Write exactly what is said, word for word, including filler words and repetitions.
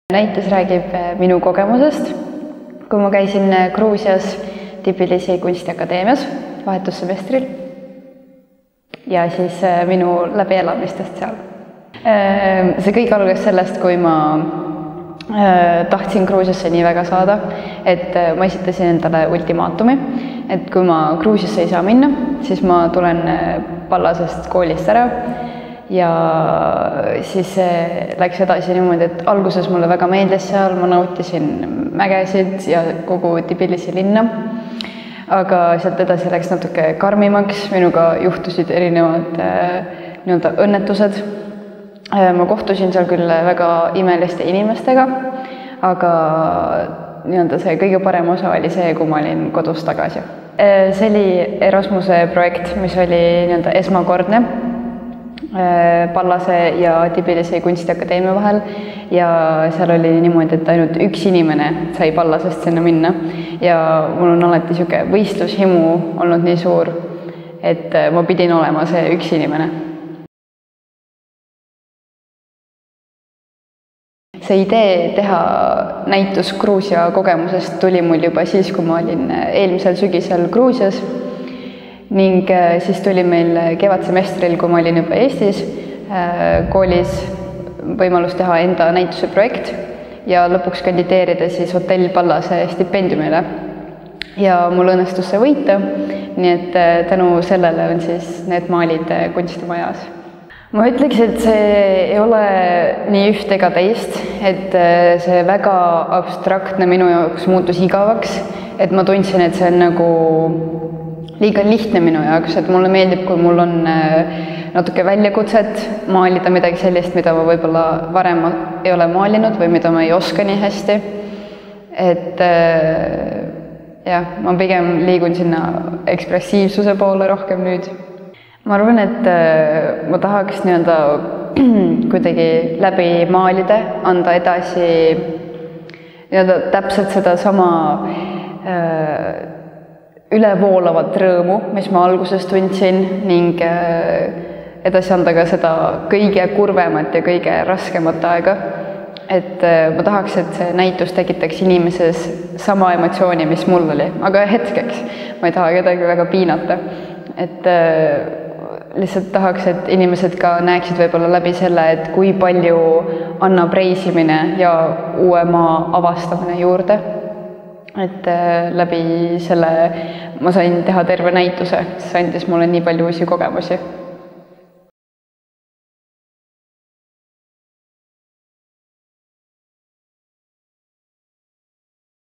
Näitus räägib minu kogemusest, kui ma käisin Gruusias Tbilisi kunstiakadeemias vahetussemestril ja siis minu läbielamistest seal. See kõik algas sellest, kui ma tahtsin Gruusiasse nii väga saada, et ma esitasin endale ultimaatumi, et kui ma Gruusiasse ei saa minna, siis ma tulen Pallasest koolist ära. Ja siis läks edasi niimoodi, et alguses mulle väga meeldis seal, ma nautisin mägesid ja kogu Tbilisi linna. Aga sealt edasi läks natuke karmimaks, minuga juhtusid erinevad nii-öelda õnnetused. Ma kohtusin seal küll väga imeliste inimestega, aga nii-öelda see kõige parem osa oli see, kui ma olin kodus tagasi. See oli Erasmuse projekt, mis oli nii-öelda esmakordne Pallase ja Tbilisi kunstiakadeemia vahel ja seal oli niimoodi, et ainult üks inimene sai Pallasest sinna minna ja mul on alati niisugune võistlushimu olnud nii suur, et ma pidin olema see üks inimene. See idee teha näitus Gruusia kogemusest tuli mul juba siis, kui ma olin eelmisel sügisel Gruusias. Ning siis tuli meil kevadsemestril, kui ma olin juba Eestis, koolis võimalus teha enda näituse projekt ja lõpuks kandideerida siis Hotell Pallase stipendiumile. Ja mul õnnestus see võita, nii et tänu sellele on siis need maalid kunstimajas. Ma ütleks, et see ei ole nii üht ega teist, et see väga abstraktne minu jaoks muutus igavaks, et ma tundsin, et see on nagu liiga lihtne minu jaoks, et mulle meeldib, kui mul on natuke väljakutset maalida midagi sellist, mida ma võib-olla varem ei ole maalinud või mida ma ei oska nii hästi. Et jah, ma pigem liigun sinna ekspressiivsuse poole rohkem nüüd. Ma arvan, et ma tahaks nii-öelda kuidagi läbi maalida, anda edasi nii-öelda täpselt seda sama ülevoolavat rõõmu, mis ma alguses tundsin ning edasi anda ka seda kõige kurvemat ja kõige raskemat aega. Et ma tahaks, et see näitus tekitaks inimeses sama emotsiooni, mis mul oli, aga hetkeks. Ma ei taha kedagi väga piinata. Et lihtsalt tahaks, et inimesed ka näeksid võib-olla läbi selle, et kui palju annab reisimine ja uue maa avastamine juurde. Et läbi selle ma sain teha terve näituse, see andis mulle nii palju uusi kogemusi.